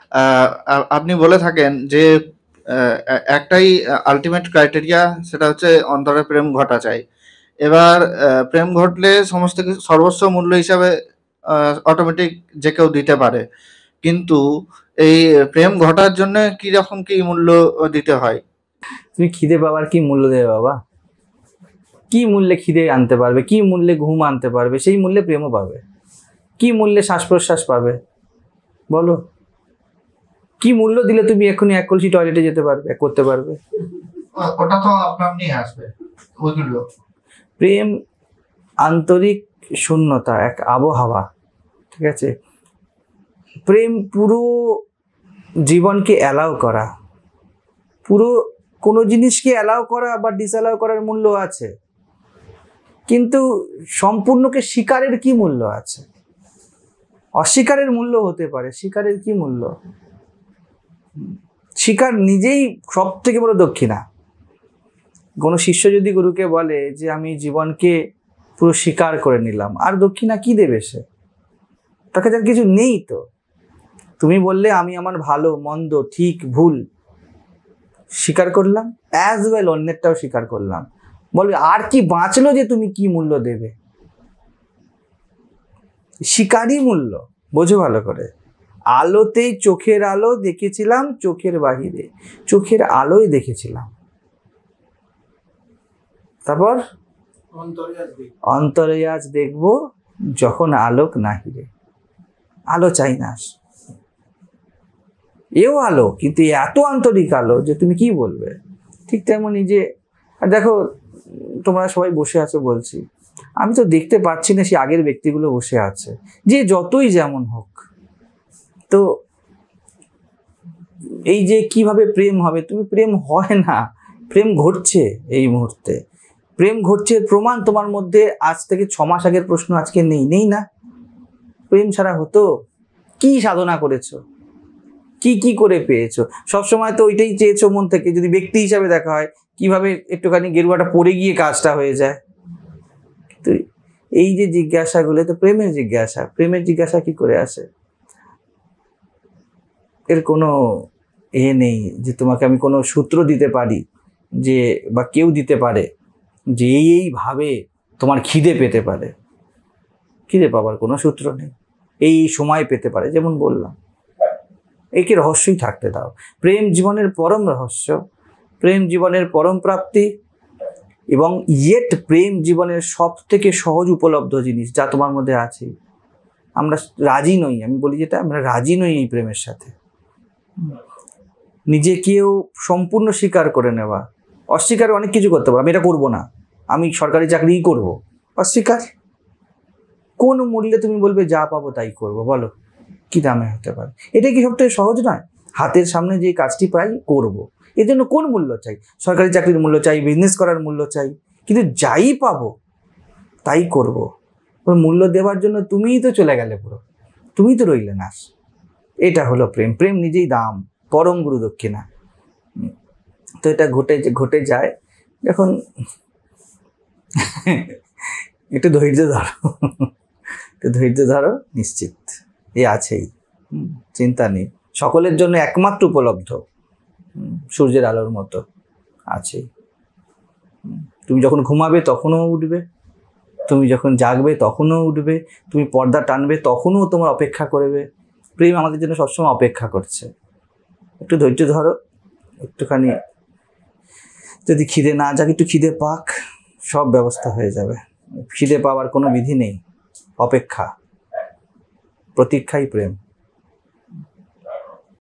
আপনি বলে থাকেন যে একটাই আলটিমেট ক্রাইটেরিয়া, সেটা হচ্ছে অন্তরে প্রেম ঘটা চাই। এবার প্রেম ঘটলে সমস্ত কিছু সর্বস্ব মূল্য হিসাবে অটোমেটিক যে কেউ দিতে পারে, কিন্তু এই প্রেম ঘটার জন্য কি রকম কি মূল্য দিতে হয়? তুমি খিদে পাওয়ার কি মূল্য দেবে বাবা? কি মূল্যে খিদে আনতে পারবে, কি মূল্যে ঘুম আনতে পারবে, সেই মূল্যে প্রেমও পাবে। কি মূল্যে শ্বাস প্রশ্বাস পাবে বলো? কি মূল্য দিলে তুমি এখনই এক কলসি টয়লেটে যেতে পারবে, করতে পারবে? ওটা তো আপনার নিয়ে আসবে ওইগুলো। প্রেম আন্তরিক শূন্যতা, এক আবহাওয়া, ঠিক আছে? প্রেম পুরো জীবনকে অ্যালাউ করা, পুরো কোনো জিনিসকে অ্যালাউ করা বা ডিসঅ্যালাউ করার মূল্য আছে, কিন্তু সম্পূর্ণকে স্বীকারের কি মূল্য আছে? অস্বীকারের মূল্য হতে পারে, স্বীকারের কি মূল্য? স্বীকার নিজেই সব থেকে বড় দক্ষিণা। কোনো শিষ্য যদি গুরুকে বলে যে আমি জীবনকে পুরো স্বীকার করে নিলাম, আর দক্ষিণা কি দেবে সে? তাকে তার কিছু নেই তো। তুমি বললে আমি আমার ভালো মন্দ ঠিক ভুল স্বীকার করলাম, অ্যাজ ওয়েল অন্যেরটাও স্বীকার করলাম, বলবে আর কি বাঁচলো যে তুমি কি মূল্য দেবে? স্বীকারই মূল্য, বোঝো ভালো করে। আলোতেই চোখের আলো দেখেছিলাম, চোখের বাহিরে চোখের আলোই দেখেছিলাম। তারপর অন্তরে আজ দেখবো যখন আলোক নাহিরে। আলো চাই না, এও আলো, কিন্তু এত আন্তরিক আলো যে তুমি কি বলবে। ঠিক তেমনই যে দেখো তোমরা সবাই বসে আছো, বলছি আমি তো দেখতে পাচ্ছি না সেই আগের ব্যক্তিগুলো বসে আছে, যে যতই যেমন হোক। তো এই যে কিভাবে প্রেম হবে, তুমি প্রেম হয় না, প্রেম ঘটছে এই মুহূর্তে। প্রেম ঘটছে প্রমাণ তোমার মধ্যে আজ থেকে 6 মাস আগের প্রশ্ন আজকে নেই, নেই না? প্রেম ছাড়া হতো? কি সাধনা করেছো, কি কি করে পেয়েছো? সবসময় তো ওইটাই চেয়েছো মন থেকে। যদি ব্যক্তি হিসাবে দেখা হয়, কিভাবে একটুখানি গেরুয়াটা পরে গিয়ে কাজটা হয়ে যায়। তো এই যে জিজ্ঞাসাগুলো তো প্রেমের জিজ্ঞাসা। প্রেমের জিজ্ঞাসা কি করে আসে? এর কোনো নেই যে তোমাকে আমি কোনো সূত্র দিতে পারি, যে বা কেউ দিতে পারে যে এইভাবে তোমার খিদে পেতে পারে। খিদে পাবার কোনো সূত্র নেই, এই সময় পেতে পারে। যেমন বললাম, একে রহস্যই থাকতে দাও। প্রেম জীবনের পরম রহস্য, প্রেম জীবনের পরম প্রাপ্তি, এবং ইয়েট প্রেম জীবনের সব থেকে সহজ উপলব্ধ জিনিস যা তোমার মধ্যে আছে। আমরা রাজি নই, আমি বলি যেটা, আমরা রাজি নই এই প্রেমের সাথে। নিজেকেও সম্পূর্ণ স্বীকার করে নেওয়া। অস্বীকার অনেক কিছু করতে পারো, আমি এটা করবো না, আমি সরকারি চাকরিই করবো। অস্বীকার কোন মূল্যে তুমি বলবে যা পাবো তাই করবো? বলো কি দামে হতে পারে? এটা কি সবথেকে সহজ নয়? হাতের সামনে যে কাজটি পাই করব, এর জন্য কোন মূল্য চাই? সরকারি চাকরির মূল্য চাই, বিজনেস করার মূল্য চাই, কিন্তু যাই পাবো তাই করব। মূল্য দেওয়ার জন্য তুমিই তো চলে গেলে, পুরো তুমি তো রইলে না। এটা হলো প্রেম। প্রেম নিজেই দাম, পরম গুরু দক্ষিণা। তো এটা ঘটে যায় যখন একটু ধৈর্য ধরো, একটু ধৈর্য ধরো, নিশ্চিত এ আছেই, চিন্তা নেই। সকলের জন্য একমাত্র উপলব্ধ, সূর্যের আলোর মতো আছেই। তুমি যখন ঘুমাবে তখনও উঠবে, তুমি যখন জাগবে তখনও উঠবে, তুমি পর্দা টানবে তখনও তোমার অপেক্ষা করবে। প্রেম আমাদের জন্য সবসময় অপেক্ষা করছে। একটু ধৈর্য ধরো, একটুখানি যদি খিদে না যাক, একটু খিদে পাক, সব ব্যবস্থা হয়ে যাবে। খিদে পাওয়ার কোনো বিধি নেই, অপেক্ষা, প্রতীক্ষাই প্রেম।